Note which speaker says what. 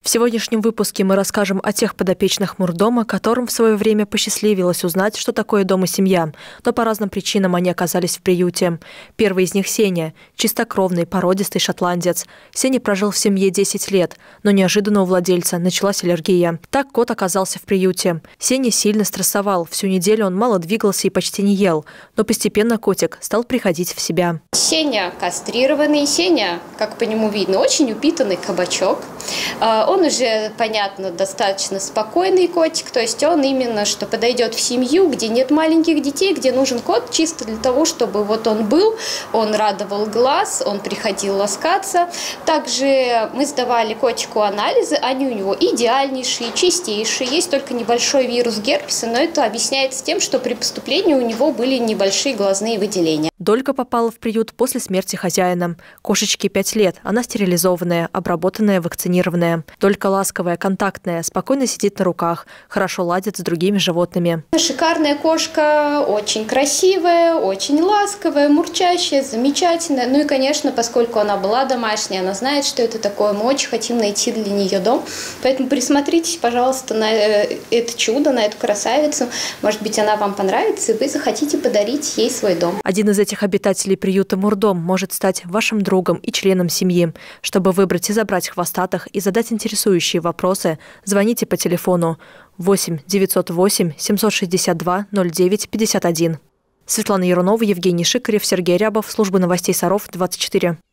Speaker 1: В сегодняшнем выпуске мы расскажем о тех подопечных Мурдома, которым в свое время посчастливилось узнать, что такое дом и семья, но по разным причинам они оказались в приюте. Первый из них – Сеня, чистокровный, породистый шотландец. Сеня прожил в семье 10 лет, но неожиданно у владельца началась аллергия. Так кот оказался в приюте. Сеня сильно стрессовал, всю неделю он мало двигался и почти не ел, но постепенно котик стал приходить в себя.
Speaker 2: Сеня кастрированный, Сеня, как по нему видно, очень упитанный кабачок. Он уже, понятно, достаточно спокойный котик, то есть он именно, что подойдет в семью, где нет маленьких детей, где нужен кот чисто для того, чтобы вот он был, он радовал глаз, он приходил ласкаться. Также мы сдавали котику анализы, они у него идеальнейшие, чистейшие, есть только небольшой вирус герпеса, но это объясняется тем, что при поступлении у него были небольшие глазные выделения.
Speaker 1: Долька попала в приют после смерти хозяина. Кошечке 5 лет, она стерилизованная, обработанная, вакцинированная. Долька ласковая, контактная, спокойно сидит на руках, хорошо ладит с другими животными.
Speaker 2: Шикарная кошка, очень красивая, очень ласковая, мурчащая, замечательная. Ну и, конечно, поскольку она была домашняя, она знает, что это такое, мы очень хотим найти для нее дом. Поэтому присмотритесь, пожалуйста, на это чудо, на эту красавицу. Может быть, она вам понравится, и вы захотите подарить ей свой дом.
Speaker 1: Один из этих обитателей приюта Мурдом может стать вашим другом и членом семьи. Чтобы выбрать и забрать хвостатых и задать интересующие вопросы, звоните по телефону 8 908 762 09 51. Светлана Ярунова, Евгений Шикарев, Сергей Рябов, служба новостей Саров, 24.